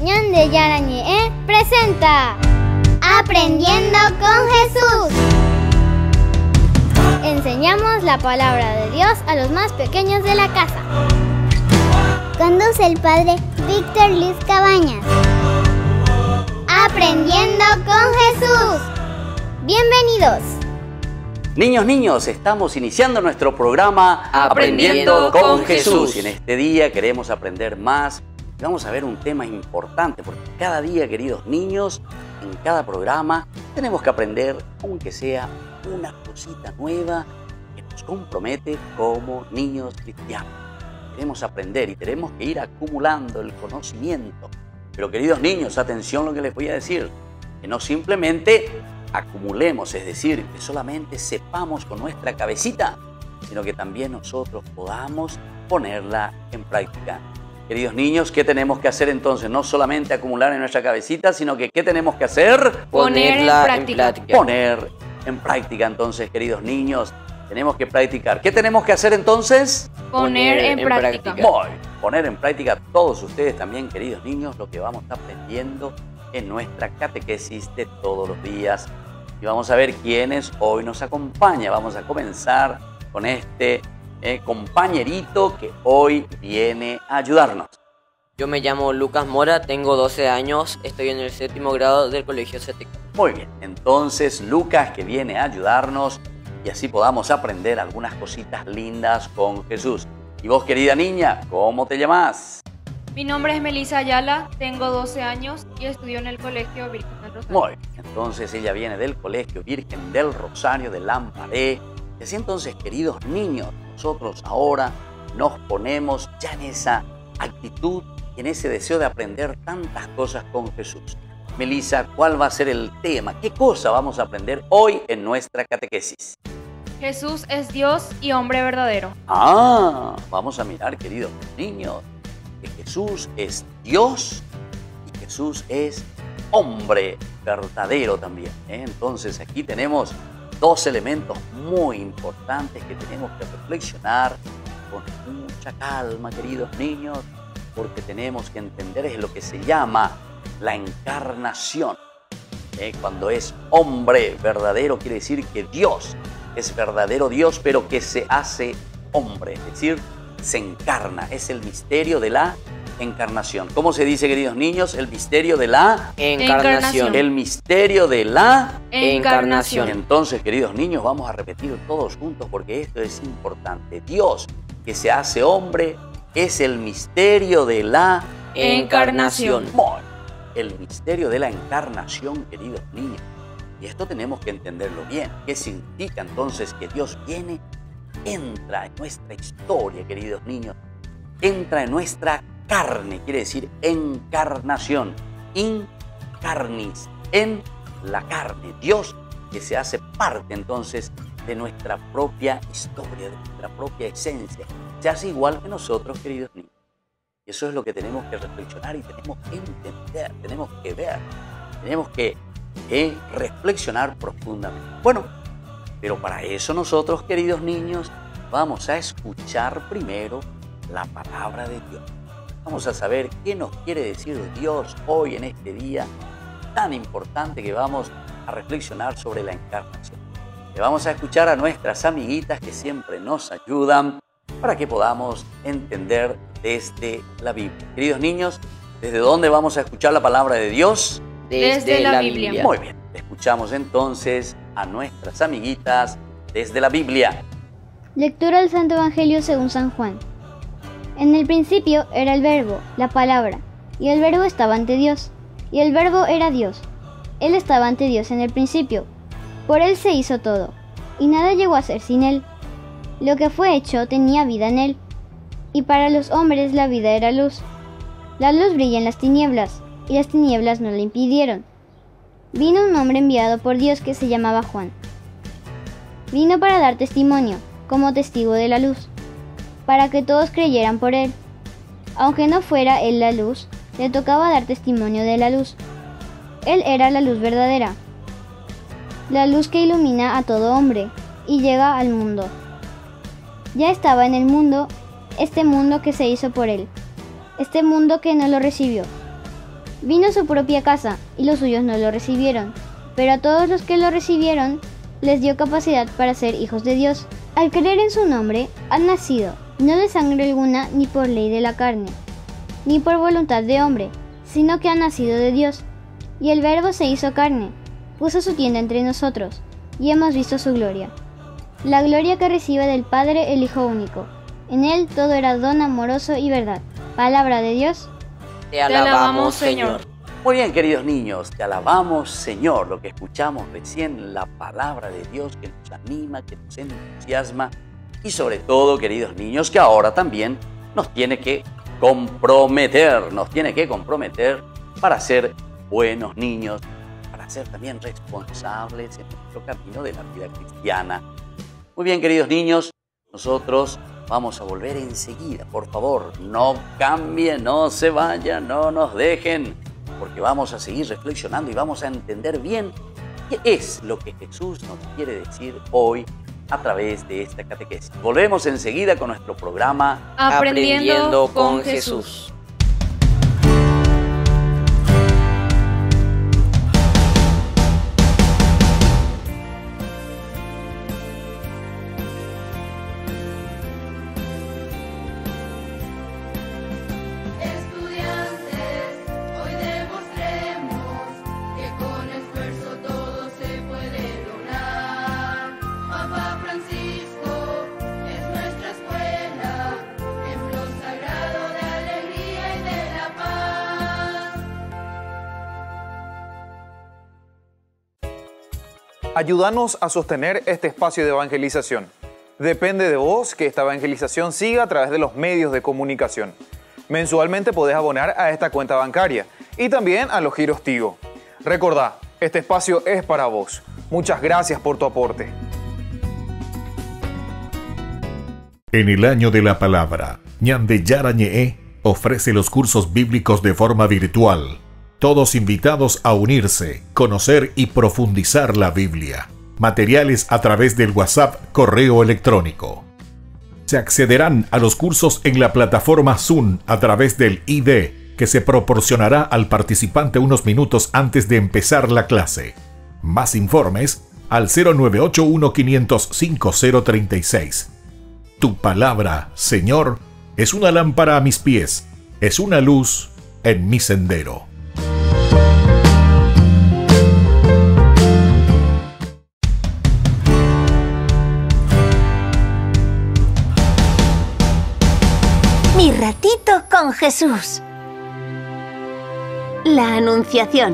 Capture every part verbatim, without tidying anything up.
Ñan de Yarañe presenta Aprendiendo con Jesús. Enseñamos la palabra de Dios a los más pequeños de la casa. Conduce el padre Víctor Luis Cabañas. Aprendiendo con Jesús. Bienvenidos. Niños, niños, estamos iniciando nuestro programa Aprendiendo, Aprendiendo con, con Jesús. Jesús. Y en este día queremos aprender más. Y vamos a ver un tema importante, porque cada día, queridos niños, en cada programa tenemos que aprender, aunque sea una cosita nueva que nos compromete como niños cristianos. Queremos aprender y tenemos que ir acumulando el conocimiento. Pero, queridos niños, atención a lo que les voy a decir. Que no simplemente acumulemos, es decir, que solamente sepamos con nuestra cabecita, sino que también nosotros podamos ponerla en práctica. Queridos niños, ¿qué tenemos que hacer entonces? No solamente acumular en nuestra cabecita, sino que ¿qué tenemos que hacer? Ponerla en práctica. en práctica. Poner en práctica, entonces, queridos niños, tenemos que practicar. ¿Qué tenemos que hacer entonces? Poner, Poner en, en práctica. práctica. Muy, poner en práctica todos ustedes también, queridos niños, lo que vamos aprendiendo en nuestra catequesis de todos los días. Y vamos a ver quiénes hoy nos acompaña. Vamos a comenzar con este eh, compañerito que hoy viene a ayudarnos. Yo me llamo Lucas Mora, tengo doce años, estoy en el séptimo grado del Colegio Cetec. Muy bien, entonces Lucas que viene a ayudarnos y así podamos aprender algunas cositas lindas con Jesús. Y vos, querida niña, ¿cómo te llamas? Mi nombre es Melissa Ayala, tengo doce años y estudio en el Colegio Virgen del Rosario. Muy bien, entonces ella viene del Colegio Virgen del Rosario de Lambaré. Y así entonces, queridos niños, nosotros ahora nos ponemos ya en esa actitud y en ese deseo de aprender tantas cosas con Jesús. Melissa, ¿cuál va a ser el tema? ¿Qué cosa vamos a aprender hoy en nuestra catequesis? Jesús es Dios y hombre verdadero. Ah, vamos a mirar, queridos niños, que Jesús es Dios y Jesús es hombre verdadero también, ¿eh? Entonces aquí tenemos dos elementos muy importantes que tenemos que reflexionar con mucha calma, queridos niños, porque tenemos que entender es lo que se llama la encarnación. ¿Eh? Cuando es hombre verdadero quiere decir que Dios es verdadero Dios, pero que se hace hombre, es decir, se encarna. Es el misterio de la encarnación. ¿Cómo se dice, queridos niños? El misterio de la encarnación. El misterio de la encarnación. Entonces, queridos niños, vamos a repetir todos juntos porque esto es importante. Dios que se hace hombre es el misterio de la encarnación. Bueno, el misterio de la encarnación, queridos niños. Y esto tenemos que entenderlo bien. ¿Qué significa entonces que Dios viene, entra en nuestra historia, queridos niños? Entra en nuestra carne, quiere decir encarnación. Incarnis, en la carne. Dios que se hace parte entonces de nuestra propia historia, de nuestra propia esencia. Se hace igual que nosotros, queridos niños. Y eso es lo que tenemos que reflexionar y tenemos que entender, tenemos que ver, tenemos que eh, reflexionar profundamente. Bueno, pero para eso nosotros, queridos niños, vamos a escuchar primero la palabra de Dios. Vamos a saber qué nos quiere decir Dios hoy en este día tan importante que vamos a reflexionar sobre la encarnación. Le vamos a escuchar a nuestras amiguitas que siempre nos ayudan para que podamos entender desde la Biblia. Queridos niños, ¿desde dónde vamos a escuchar la palabra de Dios? Desde, desde la, la Biblia. Biblia. Muy bien, escuchamos entonces a nuestras amiguitas desde la Biblia. Lectura del Santo Evangelio según San Juan. En el principio era el Verbo, la palabra, y el Verbo estaba ante Dios, y el Verbo era Dios. Él estaba ante Dios en el principio. Por él se hizo todo, y nada llegó a ser sin él. Lo que fue hecho tenía vida en él, y para los hombres la vida era luz. La luz brilla en las tinieblas, y las tinieblas no la impidieron. Vino un hombre enviado por Dios que se llamaba Juan. Vino para dar testimonio, como testigo de la luz, para que todos creyeran por él. Aunque no fuera él la luz, le tocaba dar testimonio de la luz. Él era la luz verdadera, la luz que ilumina a todo hombre y llega al mundo. Ya estaba en el mundo, este mundo que se hizo por él, este mundo que no lo recibió. Vino a su propia casa, y los suyos no lo recibieron. Pero a todos los que lo recibieron, les dio capacidad para ser hijos de Dios. Al creer en su nombre, han nacido, no de sangre alguna, ni por ley de la carne, ni por voluntad de hombre, sino que han nacido de Dios. Y el Verbo se hizo carne, puso su tienda entre nosotros, y hemos visto su gloria. La gloria que recibe del Padre el Hijo único. En él todo era don amoroso y verdad. Palabra de Dios. Te alabamos, Señor. Muy bien, queridos niños, te alabamos, Señor. Lo que escuchamos recién, la palabra de Dios que nos anima, que nos entusiasma y sobre todo, queridos niños, que ahora también nos tiene que comprometer, nos tiene que comprometer para ser buenos niños, para ser también responsables en nuestro camino de la vida cristiana. Muy bien, queridos niños, nosotros vamos a volver enseguida. Por favor, no cambien, no se vayan, no nos dejen, porque vamos a seguir reflexionando y vamos a entender bien qué es lo que Jesús nos quiere decir hoy a través de esta catequesis. Volvemos enseguida con nuestro programa Aprendiendo, Aprendiendo con, con Jesús. Jesús. Ayúdanos a sostener este espacio de evangelización. Depende de vos que esta evangelización siga a través de los medios de comunicación. Mensualmente podés abonar a esta cuenta bancaria y también a los giros Tigo. Recordá, este espacio es para vos. Muchas gracias por tu aporte. En el año de la palabra, Ñande Yarañe ofrece los cursos bíblicos de forma virtual. Todos invitados a unirse, conocer y profundizar la Biblia. Materiales a través del WhatsApp, correo electrónico. Se accederán a los cursos en la plataforma Zoom a través del I D, que se proporcionará al participante unos minutos antes de empezar la clase. Más informes al cero nueve ocho uno cinco cero cinco cero tres seis. Tu palabra, Señor, es una lámpara a mis pies, es una luz en mi sendero. Mi ratito con Jesús. La Anunciación.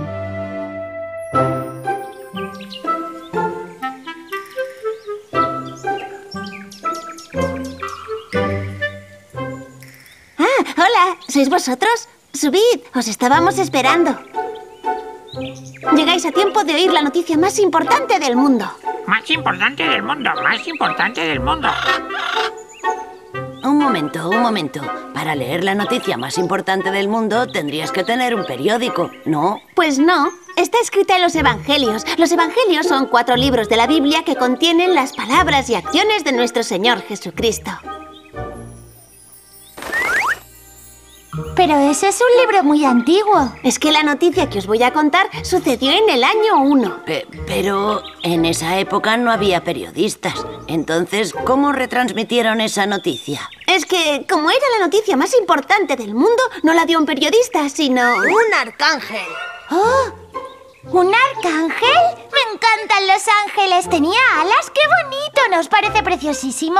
Ah, hola, ¿sois vosotros? Subid, os estábamos esperando. Llegáis a tiempo de oír la noticia más importante del mundo. Más importante del mundo, más importante del mundo. Un momento, un momento. Para leer la noticia más importante del mundo tendrías que tener un periódico, ¿no? Pues no, está escrita en los Evangelios. Los Evangelios son cuatro libros de la Biblia que contienen las palabras y acciones de nuestro Señor Jesucristo. Pero ese es un libro muy antiguo. Es que la noticia que os voy a contar sucedió en el año uno. Pe- pero en esa época no había periodistas. Entonces, ¿cómo retransmitieron esa noticia? Es que, como era la noticia más importante del mundo, no la dio un periodista, sino... ¡Un arcángel! ¡Oh! ¿Un arcángel? ¡Me encantan los ángeles! ¿Tenía alas? ¡Qué bonito! ¿No os parece preciosísimo?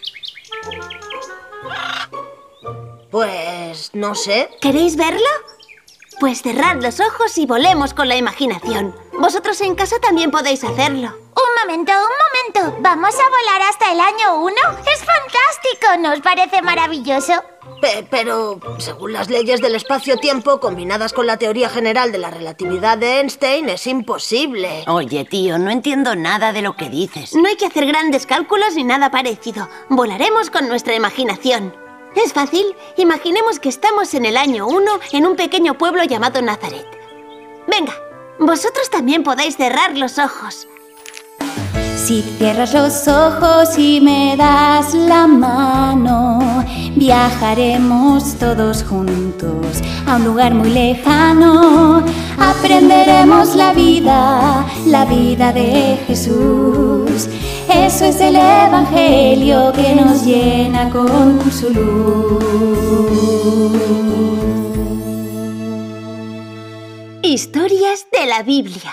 Pues... no sé. ¿Queréis verlo? Pues cerrad los ojos y volemos con la imaginación. Vosotros en casa también podéis hacerlo. Un momento, un momento. ¿Vamos a volar hasta el año uno? ¡Es fantástico! ¿No os parece maravilloso? Pe- pero, según las leyes del espacio-tiempo, combinadas con la teoría general de la relatividad de Einstein, es imposible. Oye, tío, no entiendo nada de lo que dices. No hay que hacer grandes cálculos ni nada parecido. Volaremos con nuestra imaginación. Es fácil. Imaginemos que estamos en el año uno en un pequeño pueblo llamado Nazaret. Venga, vosotros también podéis cerrar los ojos. Si cierras los ojos y me das la mano, viajaremos todos juntos a un lugar muy lejano. Aprenderemos la vida, la vida de Jesús. Eso es el Evangelio que nos llena con su luz. Historias de la Biblia.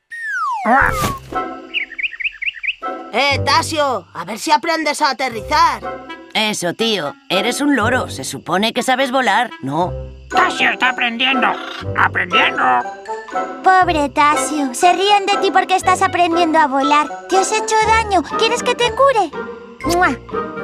¡Eh, Tasio! A ver si aprendes a aterrizar. Eso, tío. Eres un loro. Se supone que sabes volar, ¿no? Tasio está aprendiendo. ¡Aprendiendo! Pobre Tasio, se ríen de ti porque estás aprendiendo a volar. ¿Te has hecho daño? ¿Quieres que te cure? ¡Mua!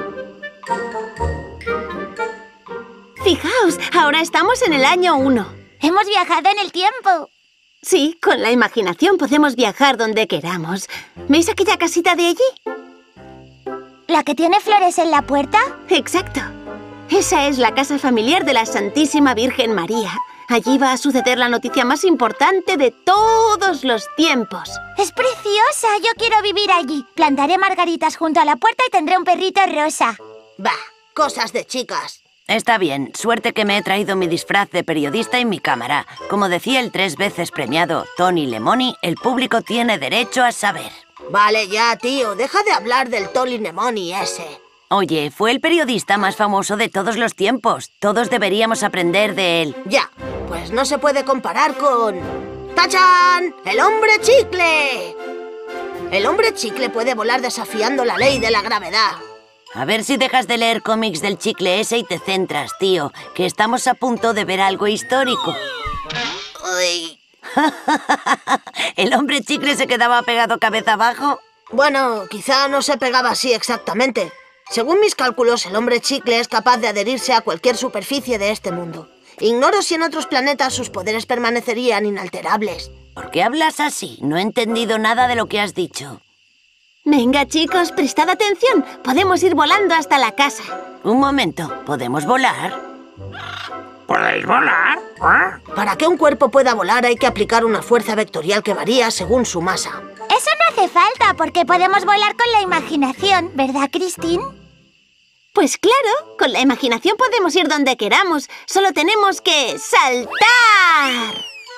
Fijaos, ahora estamos en el año uno. Hemos viajado en el tiempo. Sí, con la imaginación podemos viajar donde queramos. ¿Veis aquella casita de allí? ¿La que tiene flores en la puerta? Exacto. Esa es la casa familiar de la Santísima Virgen María. Allí va a suceder la noticia más importante de todos los tiempos. ¡Es preciosa! Yo quiero vivir allí. Plantaré margaritas junto a la puerta y tendré un perrito rosa. Bah, cosas de chicas. Está bien, suerte que me he traído mi disfraz de periodista y mi cámara. Como decía el tres veces premiado Tony Lemoni, el público tiene derecho a saber. Vale ya, tío, deja de hablar del Tony Lemoni ese. Oye, fue el periodista más famoso de todos los tiempos. Todos deberíamos aprender de él. Ya, pues no se puede comparar con... ¡Tachán! ¡El hombre chicle! El hombre chicle puede volar desafiando la ley de la gravedad. A ver si dejas de leer cómics del chicle ese y te centras, tío, que estamos a punto de ver algo histórico. Uy. ¿El hombre chicle se quedaba pegado cabeza abajo? Bueno, quizá no se pegaba así exactamente. Según mis cálculos, el hombre chicle es capaz de adherirse a cualquier superficie de este mundo. Ignoro si en otros planetas sus poderes permanecerían inalterables. ¿Por qué hablas así? No he entendido nada de lo que has dicho. Venga, chicos, prestad atención. Podemos ir volando hasta la casa. Un momento, ¿podemos volar? ¿Podéis volar? ¿Eh? Para que un cuerpo pueda volar hay que aplicar una fuerza vectorial que varía según su masa. Eso no hace falta, porque podemos volar con la imaginación, ¿verdad, Christine? Pues claro, con la imaginación podemos ir donde queramos. Solo tenemos que saltar.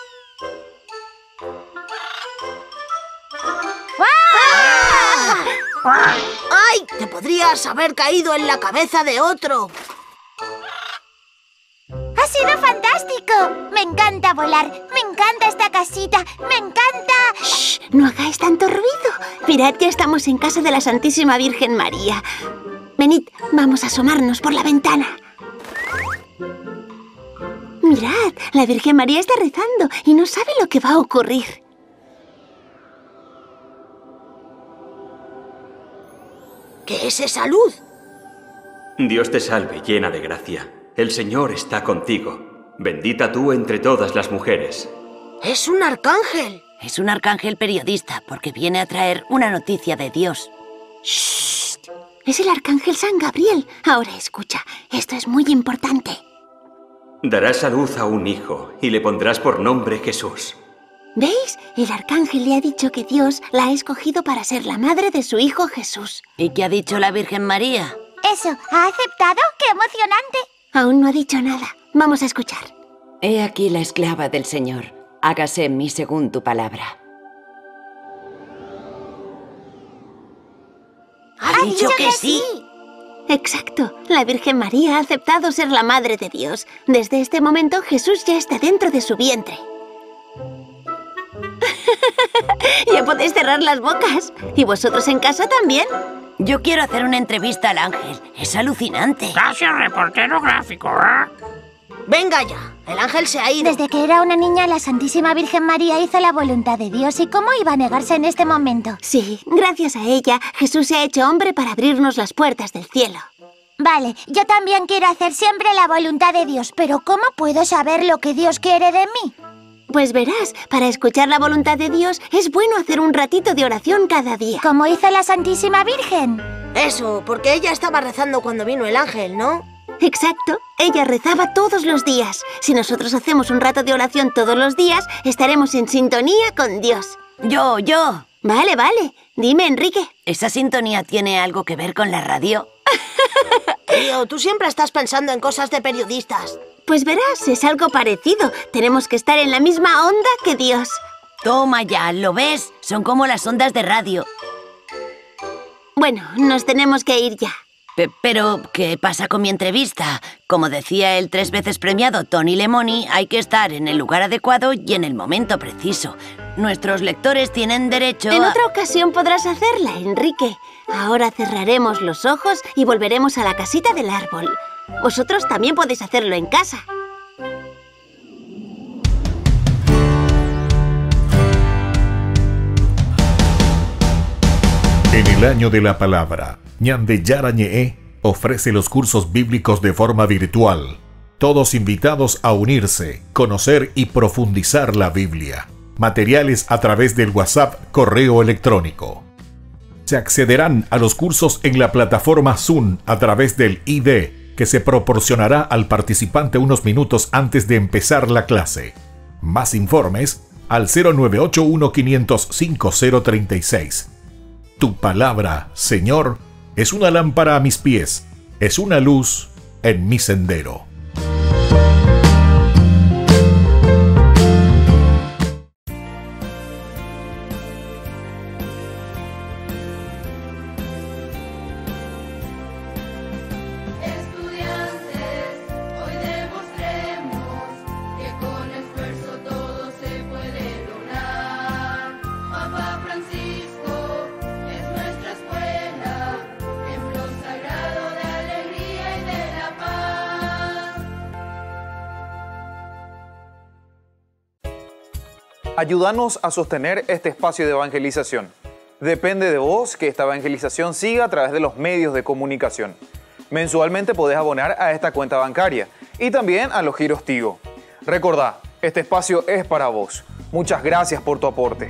¡Ay! Te podrías haber caído en la cabeza de otro. ¡Ha sido fantástico! Me encanta volar. Me encanta esta casita. Me encanta... ¡Shh! No hagáis tanto ruido. Mirad, ya estamos en casa de la Santísima Virgen María. Venid, vamos a asomarnos por la ventana. Mirad, la Virgen María está rezando y no sabe lo que va a ocurrir. ¿Qué es esa luz? Dios te salve, llena de gracia. El Señor está contigo. Bendita tú entre todas las mujeres. ¡Es un arcángel! Es un arcángel periodista, porque viene a traer una noticia de Dios. ¡Shh! Es el arcángel San Gabriel. Ahora escucha, esto es muy importante. Darás a luz a un hijo y le pondrás por nombre Jesús. ¿Veis? El arcángel le ha dicho que Dios la ha escogido para ser la madre de su hijo Jesús. ¿Y qué ha dicho la Virgen María? Eso, ¿ha aceptado? ¡Qué emocionante! Aún no ha dicho nada. Vamos a escuchar. He aquí la esclava del Señor. Hágase en mí según tu palabra. ¿Ha dicho que sí? Exacto. La Virgen María ha aceptado ser la madre de Dios. Desde este momento Jesús ya está dentro de su vientre. Ya podéis cerrar las bocas. ¿Y vosotros en casa también? Yo quiero hacer una entrevista al ángel. Es alucinante. Casi el reportero gráfico, ¿eh? Venga ya, el ángel se ha ido. Desde que era una niña, la Santísima Virgen María hizo la voluntad de Dios. ¿Y cómo iba a negarse en este momento? Sí, gracias a ella, Jesús se ha hecho hombre para abrirnos las puertas del cielo. Vale, yo también quiero hacer siempre la voluntad de Dios, pero ¿cómo puedo saber lo que Dios quiere de mí? Pues verás, para escuchar la voluntad de Dios es bueno hacer un ratito de oración cada día. Como hizo la Santísima Virgen. Eso, porque ella estaba rezando cuando vino el ángel, ¿no? Exacto, ella rezaba todos los días. Si nosotros hacemos un rato de oración todos los días, estaremos en sintonía con Dios. Yo, yo. Vale, vale. Dime, Enrique. ¿Esa sintonía tiene algo que ver con la radio? Tío, tú siempre estás pensando en cosas de periodistas. Pues verás, es algo parecido. Tenemos que estar en la misma onda que Dios. Toma ya, ¿lo ves? Son como las ondas de radio. Bueno, nos tenemos que ir ya. Pe- pero, ¿qué pasa con mi entrevista? Como decía el tres veces premiado Tony Lemoni, hay que estar en el lugar adecuado y en el momento preciso. Nuestros lectores tienen derecho En a... otra ocasión podrás hacerla, Enrique. Ahora cerraremos los ojos y volveremos a la casita del árbol. Vosotros también podéis hacerlo en casa. En el año de la palabra, Ñande Yarañe ofrece los cursos bíblicos de forma virtual. Todos invitados a unirse, conocer y profundizar la Biblia. Materiales a través del WhatsApp, correo electrónico. Se accederán a los cursos en la plataforma Zoom a través del I D, que se proporcionará al participante unos minutos antes de empezar la clase. Más informes al cero nueve ocho uno cinco cero cinco cero tres seis. Tu palabra, Señor, es una lámpara a mis pies, es una luz en mi sendero. Ayúdanos a sostener este espacio de evangelización. Depende de vos que esta evangelización siga a través de los medios de comunicación. Mensualmente podés abonar a esta cuenta bancaria y también a los giros Tigo. Recordá, este espacio es para vos. Muchas gracias por tu aporte.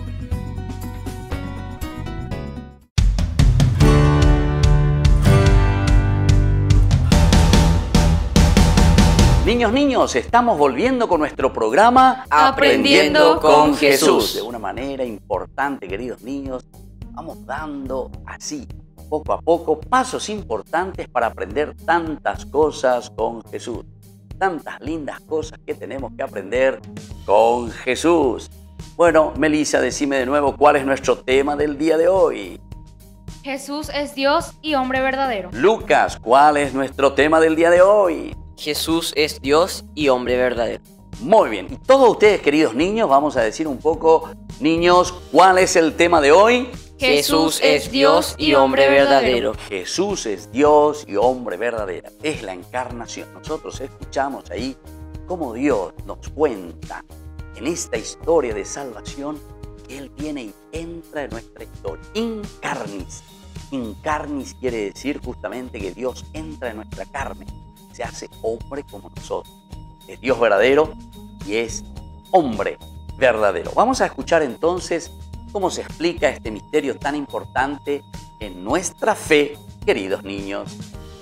Niños, niños, estamos volviendo con nuestro programa Aprendiendo con Jesús. De una manera importante, queridos niños, vamos dando así, poco a poco, pasos importantes para aprender tantas cosas con Jesús. Tantas lindas cosas que tenemos que aprender con Jesús. Bueno, Melissa, decime de nuevo cuál es nuestro tema del día de hoy. Jesús es Dios y hombre verdadero. Lucas, ¿cuál es nuestro tema del día de hoy? Jesús es Dios y hombre verdadero. Muy bien. Y todos ustedes, queridos niños, vamos a decir un poco, niños, ¿cuál es el tema de hoy? Jesús es Dios y hombre verdadero. Jesús es Dios y hombre verdadero. Es la encarnación. Nosotros escuchamos ahí cómo Dios nos cuenta en esta historia de salvación que Él viene y entra en nuestra historia. Incarnis. Incarnis quiere decir justamente que Dios entra en nuestra carne. Se hace hombre como nosotros. Es Dios verdadero y es hombre verdadero. Vamos a escuchar entonces cómo se explica este misterio tan importante en nuestra fe, queridos niños.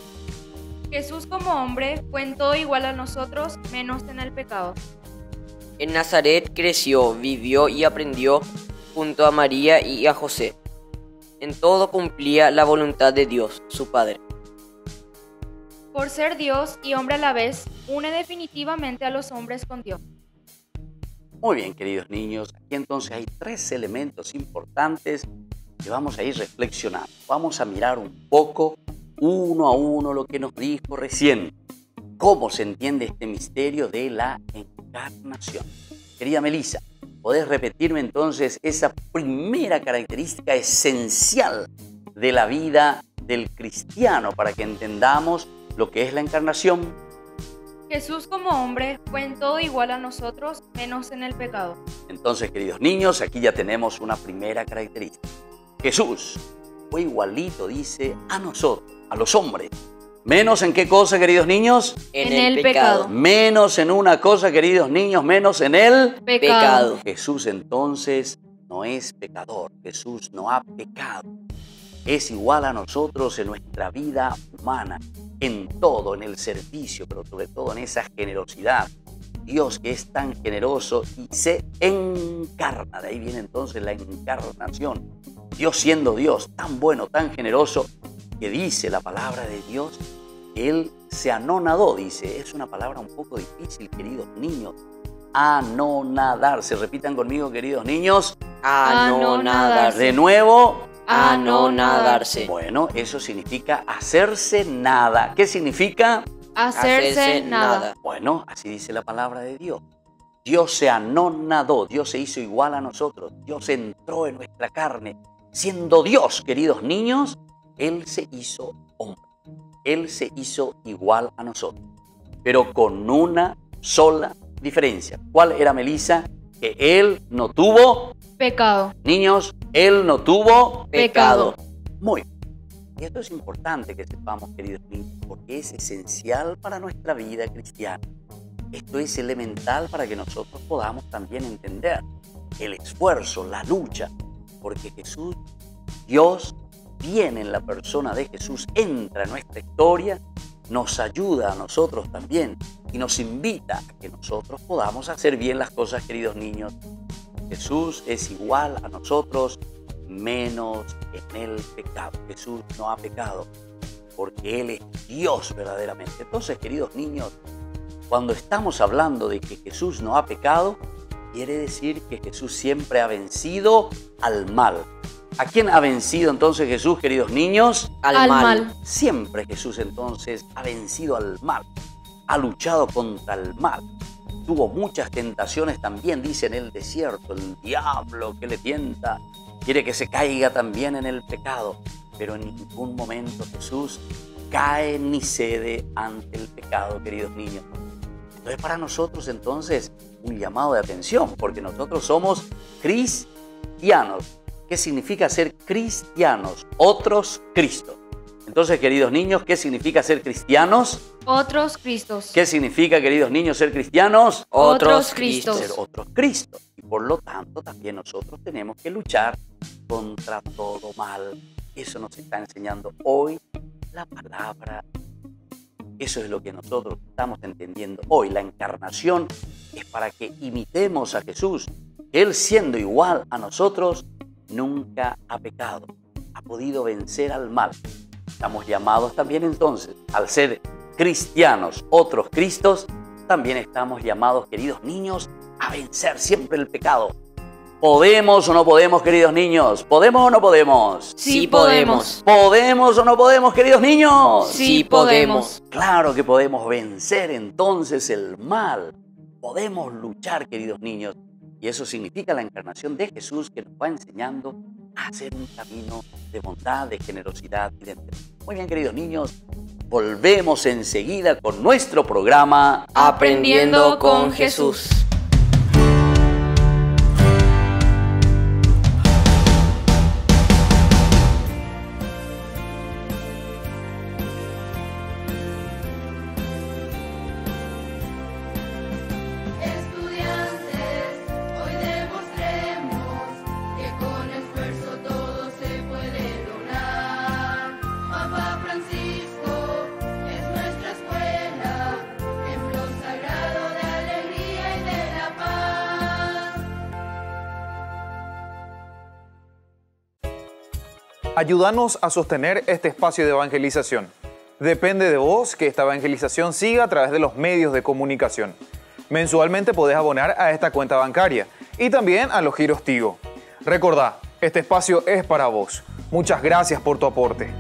Jesús como hombre fue en todo igual a nosotros, menos en el pecado. En Nazaret creció, vivió y aprendió junto a María y a José. En todo cumplía la voluntad de Dios, su Padre. Por ser Dios y hombre a la vez, une definitivamente a los hombres con Dios. Muy bien, queridos niños, aquí entonces hay tres elementos importantes que vamos a ir reflexionando. Vamos a mirar un poco, uno a uno, lo que nos dijo recién. ¿Cómo se entiende este misterio de la encarnación? Querida Melissa, ¿podés repetirme entonces esa primera característica esencial de la vida del cristiano para que entendamos lo que es la encarnación? Jesús como hombre fue en todo igual a nosotros, menos en el pecado. Entonces, queridos niños, aquí ya tenemos una primera característica. Jesús fue igualito, dice, a nosotros, a los hombres. ¿Menos en qué cosa, queridos niños? En, en el, el pecado. pecado. Menos en una cosa, queridos niños, menos en el pecado. pecado. Jesús entonces no es pecador. Jesús no ha pecado. Es igual a nosotros en nuestra vida humana, en todo, en el servicio, pero sobre todo en esa generosidad. Dios que es tan generoso y se encarna. De ahí viene entonces la encarnación. Dios siendo Dios, tan bueno, tan generoso, que dice la palabra de Dios que él se anonadó, dice. Es una palabra un poco difícil, queridos niños. Anonadarse. Repitan conmigo, queridos niños. Anonadarse. De nuevo. Anonadarse. Bueno, eso significa hacerse nada. ¿Qué significa? Hacerse, Hacerse nada. nada. Bueno, así dice la palabra de Dios. Dios se anonadó, Dios se hizo igual a nosotros. Dios entró en nuestra carne. Siendo Dios, queridos niños, Él se hizo hombre. Él se hizo igual a nosotros. Pero con una sola diferencia. ¿Cuál era, Melissa? Que Él no tuvo pecado. Niños, Él no tuvo pecado. Muy bien. Y esto es importante que sepamos, queridos niños, porque es esencial para nuestra vida cristiana. Esto es elemental para que nosotros podamos también entender el esfuerzo, la lucha, porque Jesús, Dios, viene en la persona de Jesús, entra en nuestra historia, nos ayuda a nosotros también y nos invita a que nosotros podamos hacer bien las cosas, queridos niños. Jesús es igual a nosotros, menos en el pecado. Jesús no ha pecado porque Él es Dios verdaderamente. Entonces, queridos niños, cuando estamos hablando de que Jesús no ha pecado, quiere decir que Jesús siempre ha vencido al mal. ¿A quién ha vencido entonces Jesús, queridos niños? Al, al mal. mal. Siempre Jesús entonces ha vencido al mal, ha luchado contra el mal. Tuvo muchas tentaciones también, dice en el desierto, el diablo que le tienta, quiere que se caiga también en el pecado, pero en ningún momento Jesús cae ni cede ante el pecado, queridos niños. Entonces para nosotros entonces un llamado de atención, porque nosotros somos cristianos. ¿Qué significa ser cristianos? Otros Cristos. Entonces, queridos niños, ¿qué significa ser cristianos? Otros Cristos. ¿Qué significa, queridos niños, ser cristianos? Otros Cristos. Ser otros Cristos. Y por lo tanto, también nosotros tenemos que luchar contra todo mal. Eso nos está enseñando hoy la palabra. Eso es lo que nosotros estamos entendiendo hoy. La encarnación es para que imitemos a Jesús. Él, siendo igual a nosotros, nunca ha pecado. Ha podido vencer al mal. Estamos llamados también entonces, al ser cristianos, otros Cristos, también estamos llamados, queridos niños, a vencer siempre el pecado. ¿Podemos o no podemos, queridos niños? ¿Podemos o no podemos? Sí, podemos. ¿Podemos o no podemos, queridos niños? Sí, podemos. Claro que podemos vencer entonces el mal. Podemos luchar, queridos niños. Y eso significa la encarnación de Jesús, que nos va enseñando a hacer un camino de bondad, de generosidad y de entrega. Muy bien, queridos niños, volvemos enseguida con nuestro programa Aprendiendo con Jesús. Ayúdanos a sostener este espacio de evangelización. Depende de vos que esta evangelización siga a través de los medios de comunicación. Mensualmente podés abonar a esta cuenta bancaria y también a los giros Tigo. Recordá, este espacio es para vos. Muchas gracias por tu aporte.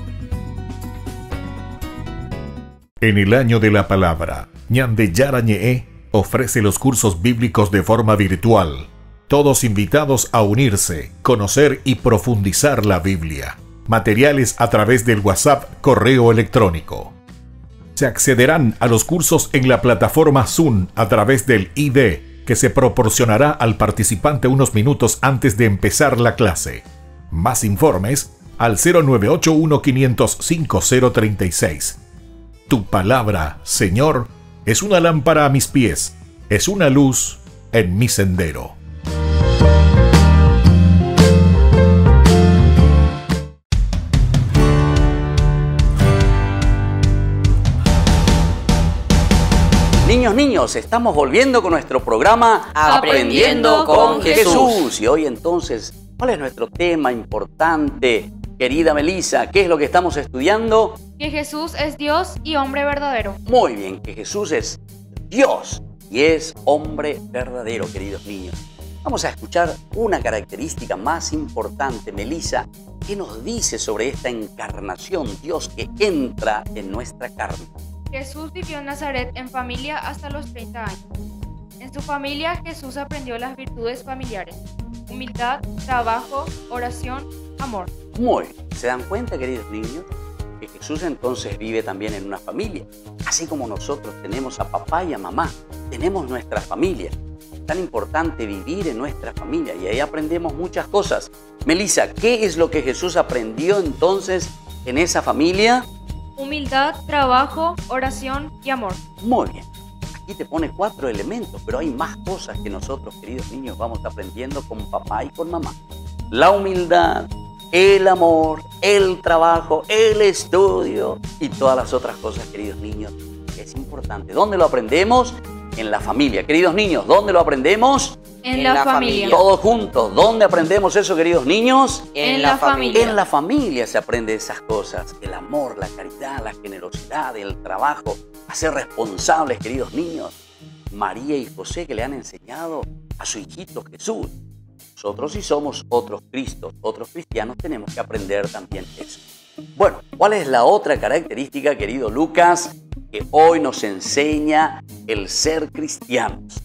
En el año de la palabra, Ñande Yarañe ofrece los cursos bíblicos de forma virtual. Todos invitados a unirse, conocer y profundizar la Biblia. Materiales a través del WhatsApp, correo electrónico. Se accederán a los cursos en la plataforma Zoom a través del I D, que se proporcionará al participante unos minutos antes de empezar la clase. Más informes al cero nueve ocho uno, cinco cero cinco cero tres seis. Tu palabra, Señor, es una lámpara a mis pies, es una luz en mi sendero. Niños, niños, estamos volviendo con nuestro programa Aprendiendo con Jesús. Y hoy entonces, ¿cuál es nuestro tema importante? Querida Melissa, ¿qué es lo que estamos estudiando? Que Jesús es Dios y hombre verdadero. Muy bien, que Jesús es Dios y es hombre verdadero, queridos niños. Vamos a escuchar una característica más importante. Melissa, ¿qué nos dice sobre esta encarnación, Dios que entra en nuestra carne? Jesús vivió en Nazaret en familia hasta los treinta años. En su familia Jesús aprendió las virtudes familiares: humildad, trabajo, oración, amor. Muy bien. ¿Se dan cuenta, queridos niños? Que Jesús entonces vive también en una familia. Así como nosotros tenemos a papá y a mamá, tenemos nuestra familia. Es tan importante vivir en nuestra familia y ahí aprendemos muchas cosas. Melissa, ¿qué es lo que Jesús aprendió entonces en esa familia? Humildad, trabajo, oración y amor. Muy bien. Aquí te pone cuatro elementos, pero hay más cosas que nosotros, queridos niños, vamos aprendiendo con papá y con mamá. La humildad, el amor, el trabajo, el estudio y todas las otras cosas, queridos niños, es importante. ¿Dónde lo aprendemos? En la familia. Queridos niños, ¿dónde lo aprendemos? En la familia. Todos juntos. ¿Dónde aprendemos eso, queridos niños? En la familia. En la familia se aprende esas cosas. El amor, la caridad, la generosidad, el trabajo, a ser responsables, queridos niños. María y José que le han enseñado a su hijito Jesús. Nosotros, si somos otros Cristos, otros cristianos, tenemos que aprender también eso. Bueno, ¿cuál es la otra característica, querido Lucas, que hoy nos enseña el ser cristianos?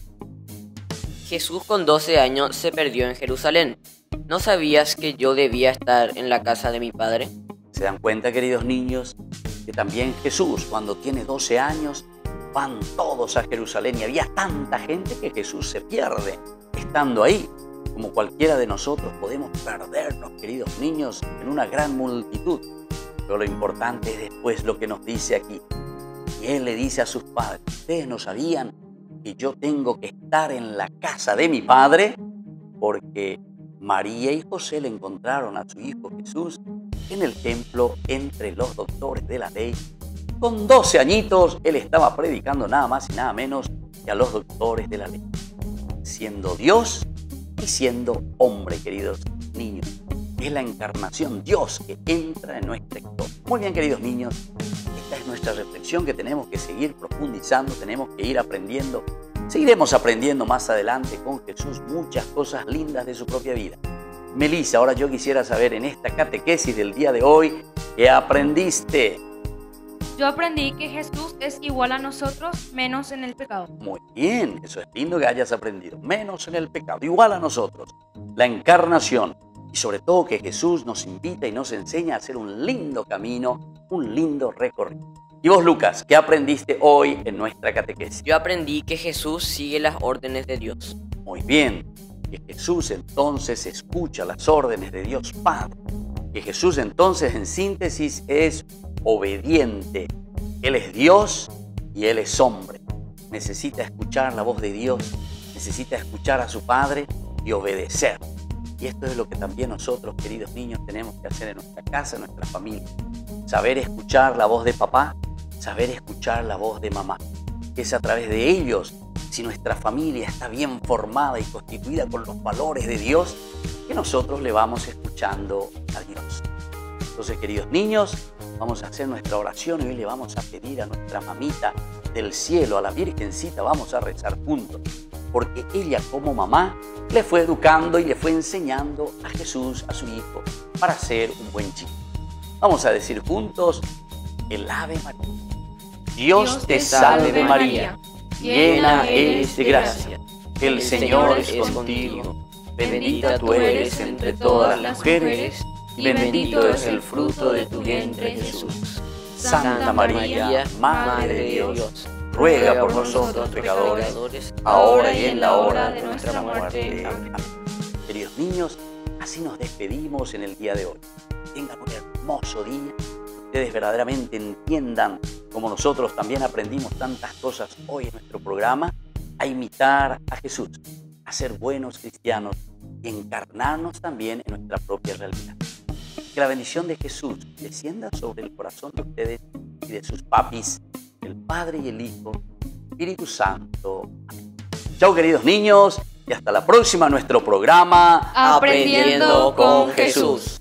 Jesús con doce años se perdió en Jerusalén. ¿No sabías que yo debía estar en la casa de mi padre? ¿Se dan cuenta, queridos niños, que también Jesús, cuando tiene doce años, van todos a Jerusalén y había tanta gente que Jesús se pierde estando ahí? Como cualquiera de nosotros podemos perdernos, queridos niños, en una gran multitud. Pero lo importante es después lo que nos dice aquí. Y Él le dice a sus padres: ¿ustedes no sabían que yo tengo que estar en la casa de mi padre? Porque María y José le encontraron a su hijo Jesús en el templo entre los doctores de la ley. Con doce añitos, Él estaba predicando nada más y nada menos que a los doctores de la ley. Siendo Dios y siendo hombre, queridos niños. Es la encarnación, Dios que entra en nuestra historia. Muy bien, queridos niños, esta es nuestra reflexión que tenemos que seguir profundizando, tenemos que ir aprendiendo. Seguiremos aprendiendo más adelante con Jesús muchas cosas lindas de su propia vida. Melissa, ahora yo quisiera saber en esta catequesis del día de hoy, ¿qué aprendiste? Yo aprendí que Jesús es igual a nosotros, menos en el pecado. Muy bien, eso es lindo que hayas aprendido. Menos en el pecado, igual a nosotros. La encarnación. Y sobre todo que Jesús nos invita y nos enseña a hacer un lindo camino, un lindo recorrido. Y vos, Lucas, ¿qué aprendiste hoy en nuestra catequesis? Yo aprendí que Jesús sigue las órdenes de Dios. Muy bien, que Jesús entonces escucha las órdenes de Dios Padre. Que Jesús entonces, en síntesis, es obediente. Él es Dios y Él es hombre. Necesita escuchar la voz de Dios, necesita escuchar a su Padre y obedecer. Y esto es lo que también nosotros, queridos niños, tenemos que hacer en nuestra casa, en nuestra familia. Saber escuchar la voz de papá, saber escuchar la voz de mamá. Que es a través de ellos, si nuestra familia está bien formada y constituida con los valores de Dios, que nosotros le vamos escuchando a Dios. Entonces, queridos niños, vamos a hacer nuestra oración y hoy le vamos a pedir a nuestra mamita del cielo, a la Virgencita, vamos a rezar juntos. Porque ella como mamá le fue educando y le fue enseñando a Jesús, a su hijo, para ser un buen chico. Vamos a decir juntos el Ave María. Dios, Dios te salve María, llena eres de gracia, el Señor es contigo. Bendita tú eres entre todas las mujeres y bendito es el fruto de tu vientre Jesús. Santa María, Madre de Dios, ruega por nosotros pecadores, ahora y en la hora de nuestra muerte. Amén. Queridos niños, así nos despedimos en el día de hoy. Tengan un hermoso día. Ustedes verdaderamente entiendan, como nosotros también aprendimos tantas cosas hoy en nuestro programa, a imitar a Jesús, a ser buenos cristianos y encarnarnos también en nuestra propia realidad. Que la bendición de Jesús descienda sobre el corazón de ustedes y de sus papis, el Padre y el Hijo, Espíritu Santo. Amén. Chao, queridos niños, y hasta la próxima nuestro programa Aprendiendo con Jesús.